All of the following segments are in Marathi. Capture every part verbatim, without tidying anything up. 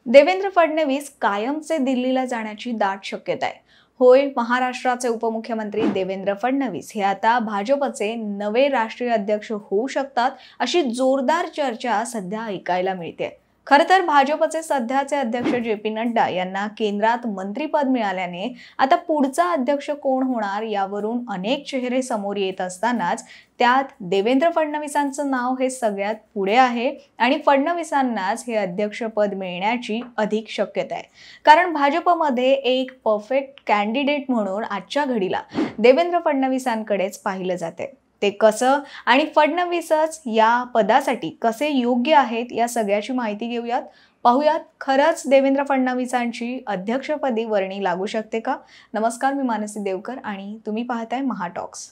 देवेंद्र फडणवीस कायमचे दिल्लीला जाण्याची दाट शक्यता आहे। होय, महाराष्ट्राचे उपमुख्यमंत्री देवेंद्र फडणवीस हे आता भाजपचे नवे राष्ट्रीय अध्यक्ष होऊ शकतात अशी जोरदार चर्चा सध्या ऐकायला मिळते। खरं तर भाजपचे सध्याचे अध्यक्ष जे पी नड्डा यांना केंद्रात मंत्रीपद मिळाल्याने आता पुढचा अध्यक्ष कोण होणार यावरून अनेक चेहरे समोर येत असतानाच त्यात देवेंद्र फडणवीसांचं नाव हे सगळ्यात पुढे आहे आणि फडणवीसांनाच हे अध्यक्षपद मिळण्याची अधिक शक्यता आहे। कारण भाजपमध्ये एक परफेक्ट कॅन्डिडेट म्हणून आजच्या घडीला देवेंद्र फडणवीसांकडेच पाहिलं जाते। ते कसं आणि फडणवीसच या पदासाठी कसे योग्य आहेत या सगळ्याची माहिती घेऊयात। पाहूयात खरंच देवेंद्र फडणवीसांची अध्यक्षपदी वर्णी लागू शकते का। नमस्कार, मी मानसी देवकर आणि तुम्ही पाहताय महाटॉक्स।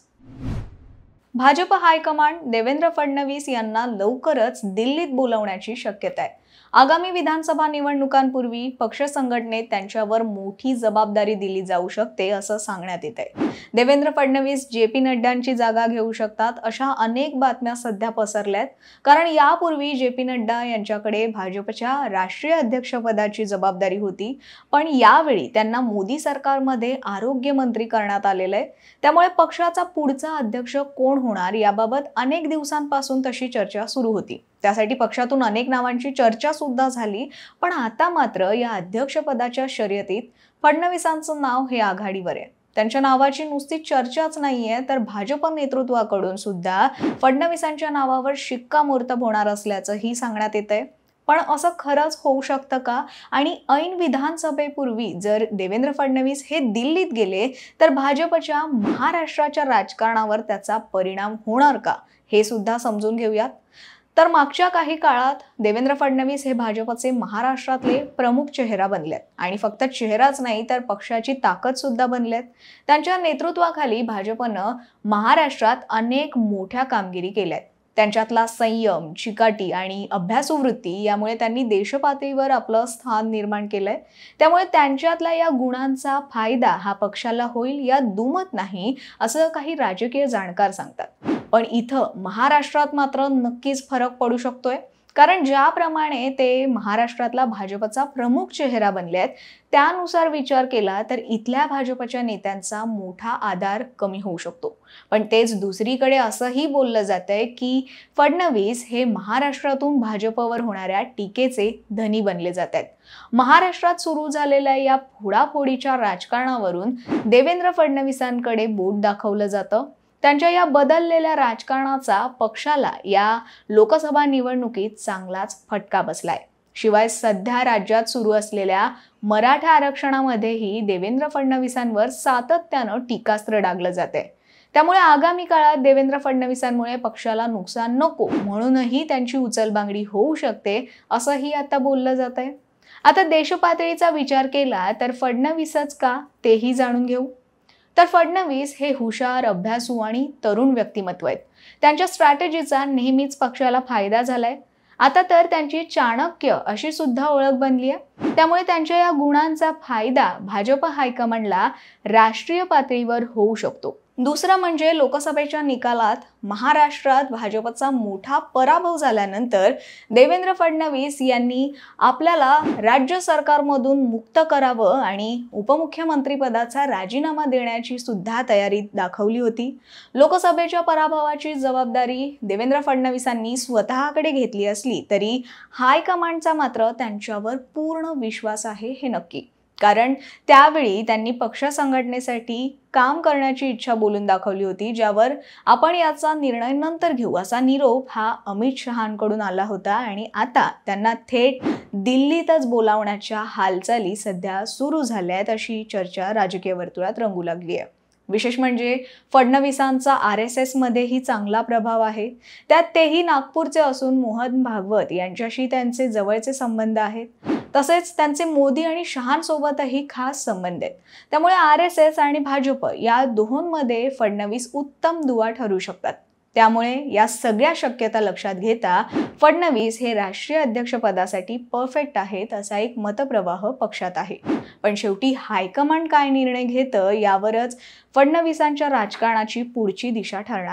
भाजप हायकमांड देवेंद्र फडणवीस यांना लवकरच दिल्लीत बोलावण्याची शक्यता आहे। आगामी विधानसभा निवडणुकांपूर्वी पक्ष संघटनेत त्यांच्यावर मोठी जबाबदारी दिली जाऊ शकते असं सांगण्यात येत आहे। देवेंद्र फडणवीस जे पी नड्डांची जागा घेऊ शकतात अशा अनेक बातम्या सध्या पसरल्यात। कारण यापूर्वी जे पी नड्डा यांच्याकडे भाजपच्या राष्ट्रीय अध्यक्षपदाची जबाबदारी होती, पण यावेळी त्यांना मोदी सरकारमध्ये आरोग्य मंत्री करण्यात आलेलं आहे। त्यामुळे पक्षाचा पुढचा अध्यक्ष कोण होणार याबाबत अनेक दिवसांपासून तशी चर्चा सुरू होती। त्यासाठी पक्षातून अनेक नावांची चर्चा सुद्धा झाली, पण आता मात्र या अध्यक्षपदाच्या शर्यतीत फडणवीसांचं नाव हे आघाडीवर आहे। त्यांच्या नावाची नुसती चर्चाच नाहीये, तर भाजप नेतृत्वाकडून सुद्धा फडणवीसांच्या नावावर शिक्कामोर्तब होणार असल्याचंही सांगण्यात येतंय। पण असं खरंच होऊ शकतं का आणि ऐन विधानसभेपूर्वी जर देवेंद्र फडणवीस हे दिल्लीत गेले तर भाजपच्या महाराष्ट्राच्या राजकारणावर त्याचा परिणाम होणार का हे सुद्धा समजून घेऊयात। तर मागच्या काही काळात देवेंद्र फडणवीस हे भाजपचे महाराष्ट्रातले प्रमुख चेहरा बनलेत आणि फक्त चेहराच नाही तर पक्षाची ताकद सुद्धा बनलेत। त्यांच्या नेतृत्वाखाली भाजपनं महाराष्ट्रात अनेक मोठ्या कामगिरी केल्यात। त्यांच्यातला संयम, चिकाटी आणि अभ्यासू वृत्ती यामुळे त्यांनी देशपातळीवर आपलं स्थान निर्माण केलंय। त्यामुळे त्यांच्यातल्या या गुणांचा फायदा हा पक्षाला होईल यात दुमत नाही असं काही राजकीय जाणकार सांगतात। पण इथं महाराष्ट्रात मात्र नक्कीच फरक पडू शकतोय। कारण ज्याप्रमाणे ते महाराष्ट्रातला भाजपचा प्रमुख चेहरा बनलेत त्यानुसार विचार केला तर इथल्या भाजपच्या नेत्यांचा मोठा आधार कमी होऊ शकतो। पण तेच दुसरीकडे असंही बोललं जातंय की फडणवीस हे महाराष्ट्रातून भाजपवर होणाऱ्या टीकेचे धनी बनले जात आहेत। महाराष्ट्रात सुरू झालेल्या या फोडाफोडीच्या राजकारणावरून देवेंद्र फडणवीसांकडे बोट दाखवलं जातं। त्यांच्या या बदललेल्या राजकारणाचा पक्षाला या लोकसभा निवडणुकीत चांगलाच फटका बसलाय। शिवाय सध्या राज्यात सुरू असलेल्या मराठा आरक्षणामध्येही देवेंद्र फडणवीसांवर सातत्यानं टीकास्त्र डागलं जाते। त्यामुळे आगामी काळात देवेंद्र फडणवीसांमुळे पक्षाला नुकसान नको म्हणूनही त्यांची उचलबांगडी होऊ शकते असंही आता बोललं जातंय। आता देशपातळीचा विचार केला तर फडणवीसच का तेही जाणून घेऊ। तर फडणवीस हे हुशार, अभ्यासू आणि तरुण व्यक्तिमत्व आहेत। त्यांच्या स्ट्रॅटेजीचा नेहमीच पक्षाला फायदा झालाय। आता तर त्यांची चाणक्य अशी सुद्धा ओळख बनली आहे। त्यामुळे त्यांच्या या गुणांचा फायदा भाजप हायकमांडला राष्ट्रीय पातळीवर होऊ शकतो। दुसरं म्हणजे लोकसभेच्या निकालात महाराष्ट्रात भाजपचा मोठा पराभव झाल्यानंतर देवेंद्र फडणवीस यांनी आपल्याला राज्य सरकारमधून मुक्त करावं आणि उपमुख्यमंत्री पदाचा राजीनामा देण्याची सुद्धा तयारी दाखवली होती। लोकसभेच्या पराभवाची जबाबदारी देवेंद्र फडणवीसांनी स्वतःकडे घेतली असली तरी हायकमांडचा मात्र त्यांच्यावर पूर्ण विश्वास आहे हे नक्की। कारण त्यावेळी त्यांनी पक्ष संघटनेसाठी काम करण्याची इच्छा बोलून दाखवली होती, ज्यावर आपण याचा निर्णय नंतर घेऊ असा निरोप हा अमित शहांकडून आला होता आणि आता त्यांना थेट दिल्लीतच बोलावण्याच्या हालचाली सध्या सुरू झाल्या आहेत अशी चर्चा राजकीय वर्तुळात रंगू लागली आहे। विशेष म्हणजे फडणवीसांचा आर एस एस मध्येही चांगला प्रभाव आहे। त्यात तेही नागपूरचे असून मोहन भागवत यांच्याशी त्यांचे जवळचे संबंध आहेत। तसेच त्यांचे मोदी आणि शहांसोबतही खास संबंध आहेत। त्यामुळे आर एस एस आणि भाजप या दोहोंमध्ये फडणवीस उत्तम दुवा ठरू शकतात। त्यामुळे या सगळ्या शक्यता लक्षात घेता फडणवीस हे राष्ट्रीय अध्यक्षपदासाठी परफेक्ट आहेत असा एक मतप्रवाह पक्षात आहे। पण शेवटी हायकमांड काय निर्णय घेतं यावरच फडणवीसांच्या राजकारणाची पुढची दिशा ठरणार आहे।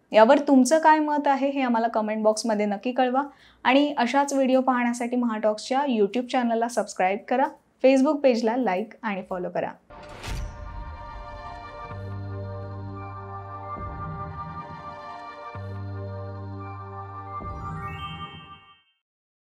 यावर तुमचं काय मत आहे हे आम्हाला कमेंट बॉक्समध्ये नक्की कळवा आणि अशाच व्हिडिओ पाहण्यासाठी महाटॉक्सच्या यूट्यूब चॅनलला सबस्क्राईब करा, फेसबुक पेजला लाईक आणि फॉलो करा.